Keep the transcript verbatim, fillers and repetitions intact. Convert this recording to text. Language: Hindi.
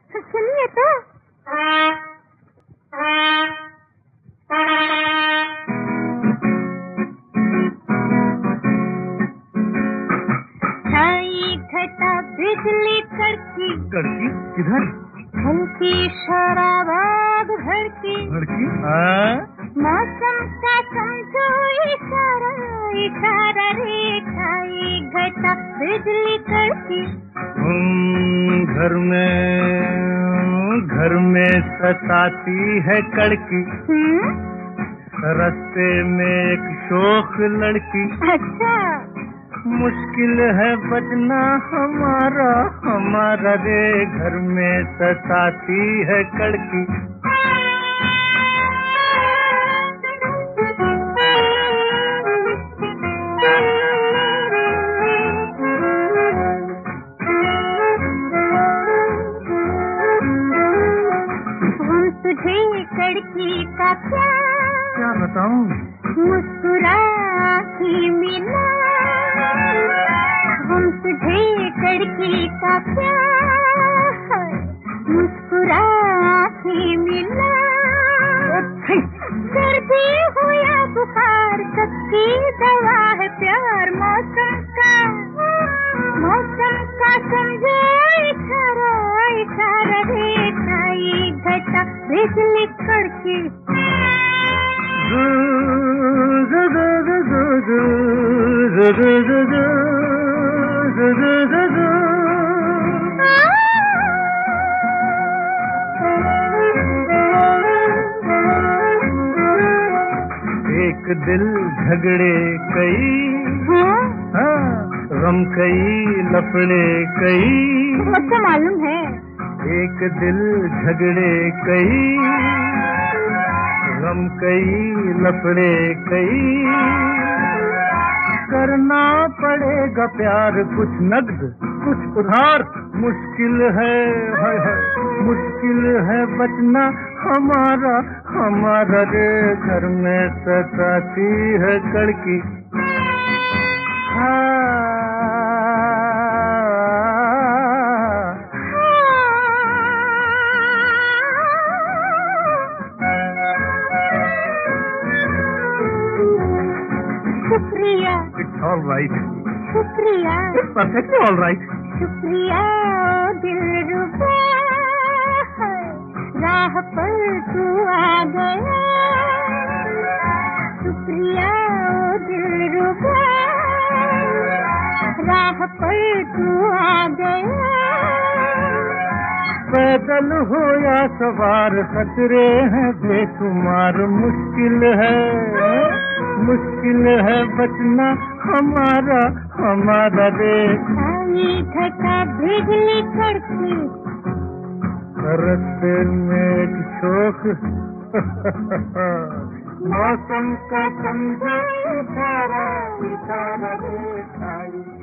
सुनिए तो। छाई घटा बिजली कड़की कड़की किधर? हल्की शराबाद भड़की भड़की हाँ? मौसम का समझो इशारा इशारा रे छाई घटा बिजली कड़की। हम घर में घर में सताती है कड़की। रास्ते में एक शोख लड़की। अच्छा मुश्किल है बचना हमारा हमारा रे घर में सताती है कड़की। हम तुझे कड़की का क्या क्या बताऊं? मुस्कुरा ही मिला। हम तुझे कड़की का प्यार मुस्कुरा ही मिला। सर्दी हो या बुखार सबकी दवा है प्यार। मौसम का मौसम का समझो इशारा इशारा रे छाई घटा बिजली कड़की। एक दिल झगड़े कई हाँ, गम कई लफड़े कई। मुझे मालूम है। एक दिल झगड़े कई गम कई लफड़े कई। करना पड़ेगा प्यार कुछ नगद कुछ उधार। मुश्किल है, है, है मुश्किल है बचना हमारा हमारा रे घर में सताती है कड़की। शुक्रिया। It's all right. शुक्रिया। It's perfectly all right. शुक्रिया दिलरुबा राह पर तू आ गया। शुक्रिया दिलरुबा राह पर तू आ गया। पैदल हो या सवार खतरे हैं बेशुमार। मुश्किल है मुश्किल है बचना हमारा हमारा रे छाई घटा बिजली कड़की। रास्ते में एक शोख मौसम का समझो इशारा इशारा रे छाई।